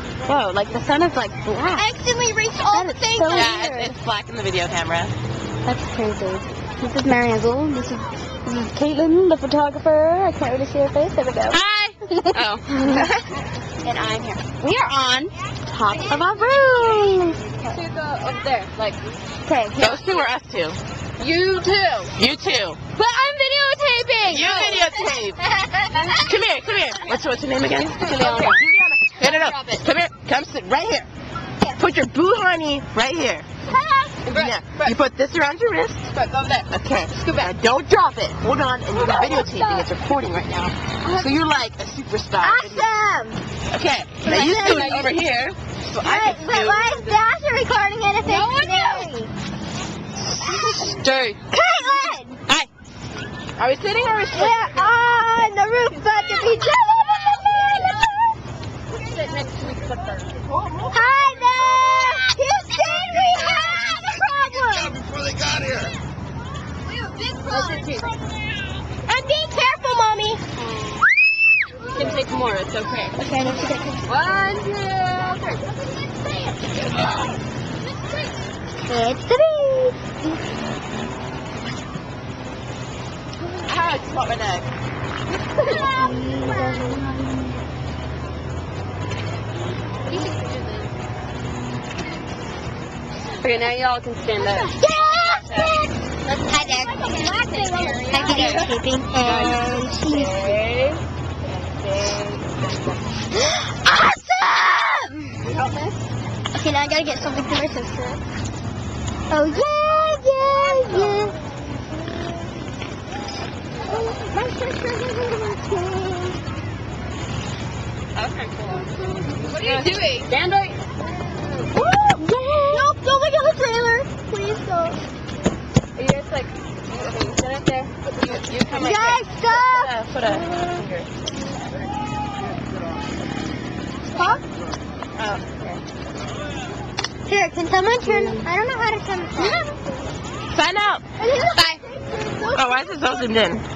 Whoa, like the sun is like black. I accidentally erased all the things. So yeah, it's black in the video camera. That's crazy. This is Mary Hazel. This is Caitlin, the photographer. I can't really see her face. There we go. Hi! Oh. And I'm here. We are on top of our roof. To go up there, like. Okay. Those two are us two. You too. You two. But I'm videotaping. You videotape. Come here. What's your name again? Juliana. No. Come here. Come sit right here. Put your boo honey right here. Yeah. You put this around your wrist. But go there. Okay. Scoot back. Don't drop it. Hold on. And you're videotaping. It's recording right now. So you're like a superstar. Awesome. Okay. Now you scoot over here. So I can But why is Dasher recording it if it's Stay. Caitlin! Hi. Are we sitting or are we sitting? We're on the roof, but the beach. Sit next to each other. Hi there! Houston, we have a problem! Before they got here. We have a big problem. And be careful, Mommy! You can take more, it's okay. Okay, let's get this. 1, 2, 3. It's the beach! Ah, it's spot my neck. Okay, now y'all can stand up. Hi there. I'm videotaping and she's awesome! Okay, now I gotta get something for my sister. Oh yeah. My sister is Okay, cool. What are you doing? Stand right. Nope, don't look at the trailer. Please don't. You just like, sit up there. You come like Guys, this. stop! Put a finger. Huh? Oh, okay. Here, can someone turn? I don't know how to turn. Sign out. Bye. Oh, why is it so zoomed in?